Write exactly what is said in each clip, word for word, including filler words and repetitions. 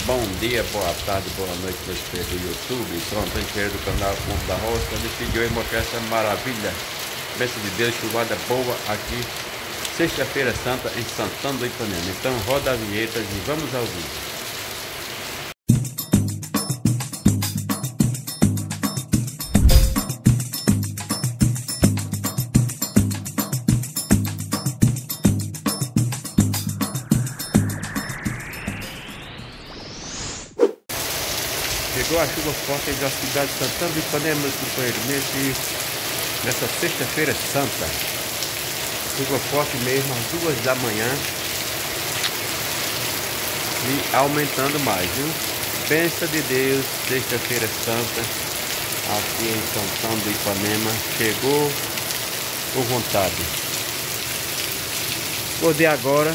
Bom dia, boa tarde, boa noite, meus inscritos do YouTube. Pronto, inscrito do canal Ponto da Roça. Nesse vídeo eu vou mostrar essa maravilha. Bênção de Deus, chuvada boa aqui. Sexta-feira Santa em Santana do Ipanema. Então roda a vinheta e vamos ao vídeo. Chegou a chuva forte da cidade de Santana do Ipanema, meus companheiros, nesse, nessa sexta-feira santa. Chuva forte mesmo às duas da manhã e aumentando mais, viu? Bênção de Deus, sexta-feira santa, aqui em Santana do Ipanema. Chegou por vontade. Acordei agora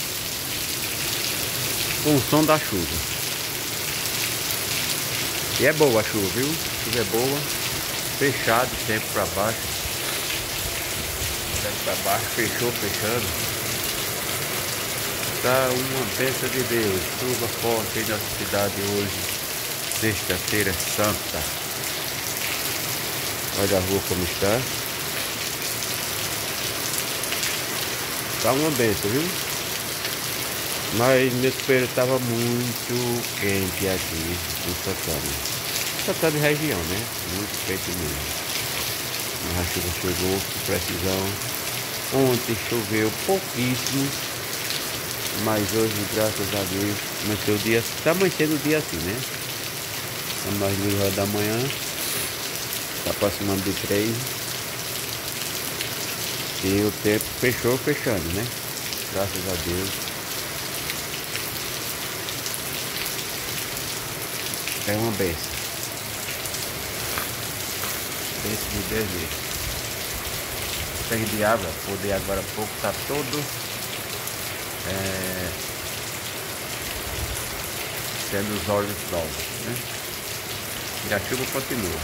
com o som da chuva. E é boa a chuva, viu? A chuva é boa. Fechado, tempo para baixo. Tempo para baixo, fechou, fechando. Tá uma bênção de Deus. Chuva forte aí na cidade hoje. Sexta-feira santa. Olha a rua como está. Tá uma bênção, viu? Mas meu espelho estava muito quente aqui em Santana. Santana de região, né? Muito quente mesmo. Mas a chuva chegou com precisão. Ontem choveu pouquíssimo. Mas hoje, graças a Deus, amanheceu o dia. Está amanhecendo o dia assim, né? São mais duas horas da manhã. Está aproximando de três. E o tempo fechou, fechando, né? Graças a Deus. É uma bênção. Bênção de Deus mesmo. Tem de água, poder agora há pouco está todo é, sendo os olhos novos, né? E a chuva continua.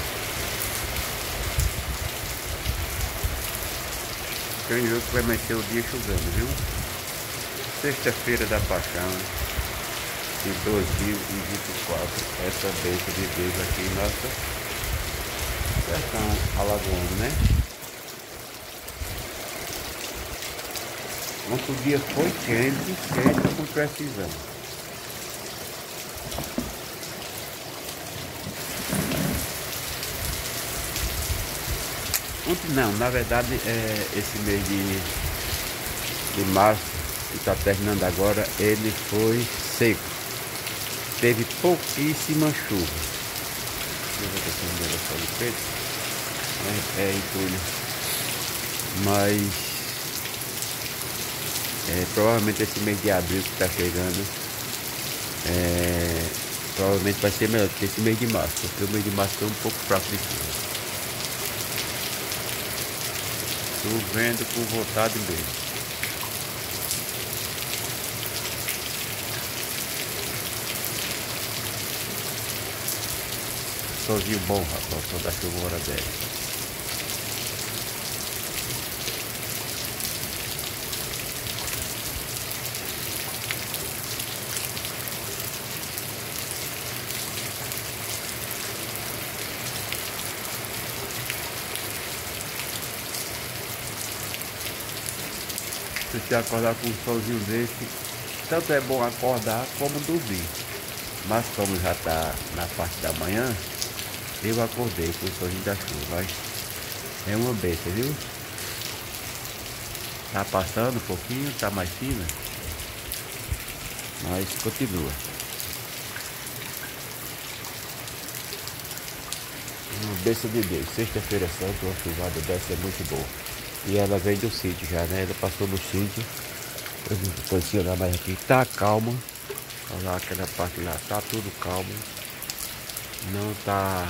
Tem jogo que vai amanhecer o dia chovendo, viu? Sexta-feira da Paixão de dois mil e vinte e quatro, essa bênção de Deus aqui em nossa sertão alagoano, né? Nosso dia foi quente, quente com precisão. Ontem não, na verdade é, esse mês de, de março, que está terminando agora, ele foi seco. Teve pouquíssima chuva. É, é entulho. Mas é, provavelmente esse mês de abril que está chegando é, provavelmente vai ser melhor do que esse mês de março, porque o mês de março foi um pouco fraco de chuva. Chovendo com vontade mesmo. Solzinho bom, rapaz, só da chuva hora dez. Se você acordar com um solzinho desse, tanto é bom acordar como dormir. Mas como já está na parte da manhã, eu acordei com o solzinho da chuva, mas é uma bênção, viu? Tá passando um pouquinho, tá mais fina, mas continua. Uma bênção de Deus. Sexta-feira santa, uma chuvada dessa é muito boa. E ela vem do sítio já, né? Ela passou no sítio. Eu não vou posicionar mais aqui. Tá calma. Olha lá, aquela parte lá, tá tudo calmo. Não tá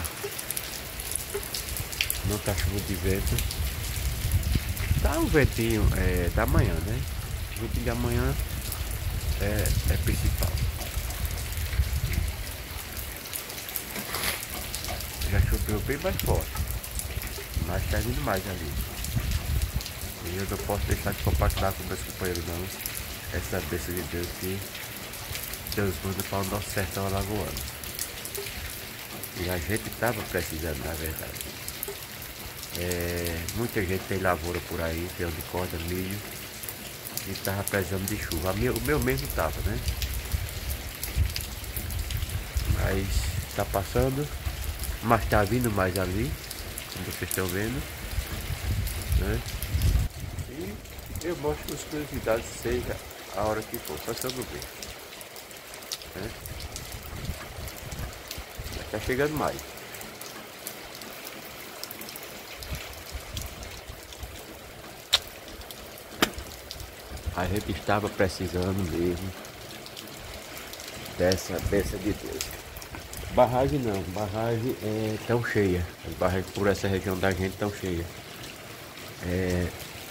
Não tá chuva de vento. Tá um ventinho é, da manhã, né? O ventinho da manhã é, é principal. Já choveu bem mais forte, mas tá vindo mais ali. E eu não posso deixar de compartilhar com meus companheiros não essa bênção de Deus que Deus manda para o nosso sertão alagoano. E a gente estava precisando, na verdade. É, muita gente tem lavoura por aí, tem onde corta milho, e estava precisando de chuva. A minha, o meu mesmo estava, né? Mas está passando, mas está vindo mais ali, como vocês estão vendo, né? E eu mostro as curiosidades, seja a hora que for, passando bem, né? Está chegando mais. A gente estava precisando mesmo dessa bênção de Deus. Barragem não, barragem é tão cheia. As barragens por essa região da gente tão cheia. É,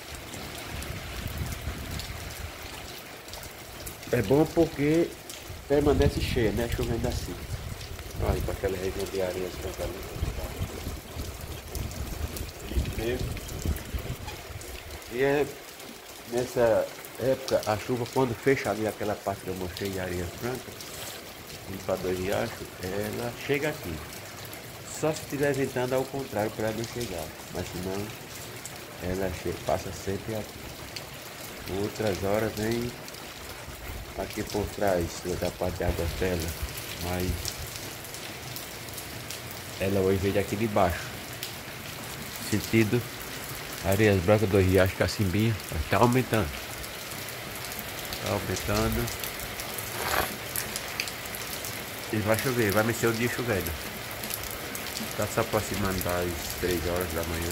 é bom porque permanece cheia, né? Chovendo assim. Olha para aquela região de areias brancas ali. E é nessa época a chuva, quando fecha ali aquela parte que eu mostrei de areias brancas, limpador de riacho, ela chega aqui. Só se estiver ventando ao contrário para ela não chegar. Mas senão ela chega, passa sempre aqui. Outras horas vem aqui por trás da parte de água dela, mas ela hoje veio daqui de baixo, sentido Areias Brancas do Riacho Cacimbinha. Está aumentando, está aumentando e vai chover, vai mexer o dia chovendo. Está se aproximando das três horas da manhã,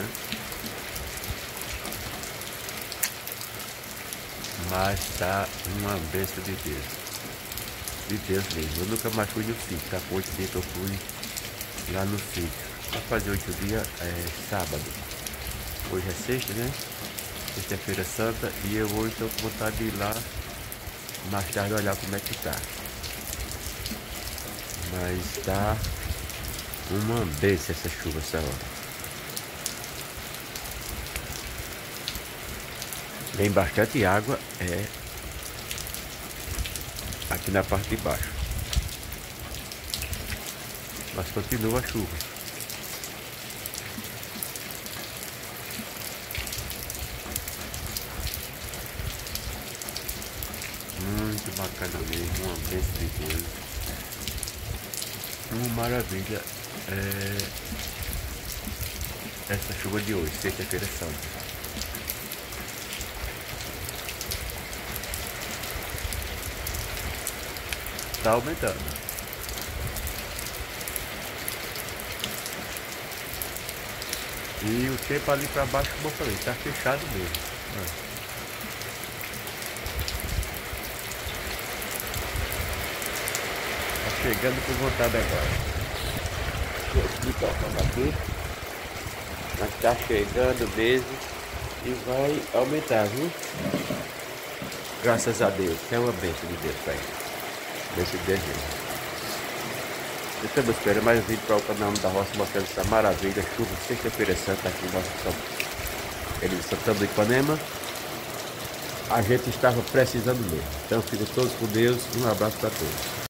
mas está uma bênção de Deus, de Deus mesmo. Eu nunca mais fui no sítio, tá? Oito dias que eu fui lá no sítio. Vai fazer oito dias, é sábado. Hoje é sexta, né? Sexta-feira santa, e eu hoje estou com vontade de ir lá mais tarde olhar como é que tá. Mas tá uma bênção essa chuva essa hora. Tem bastante água, é aqui na parte de baixo. Mas continua a chuva. Muito bacana mesmo, uma bênção de Deus. Uma maravilha é essa chuva de hoje, sexta-feira santa. Está aumentando. E o tempo ali para baixo, como eu falei, está fechado mesmo. Ah. Chegando com vontade agora. Deixa eu explicar como aqui. Mas tá chegando mesmo e vai aumentar, viu? Graças a Deus. É uma bênção de Deus, pai. Bênção de Deus mesmo. Estamos esperando mais um vídeo para o canal da Roça, mostrando essa maravilha. Chuva sexta-feira santa aqui em nossa São Santana do Ipanema. A gente estava precisando mesmo. Então fiquem todos com Deus e um abraço para todos.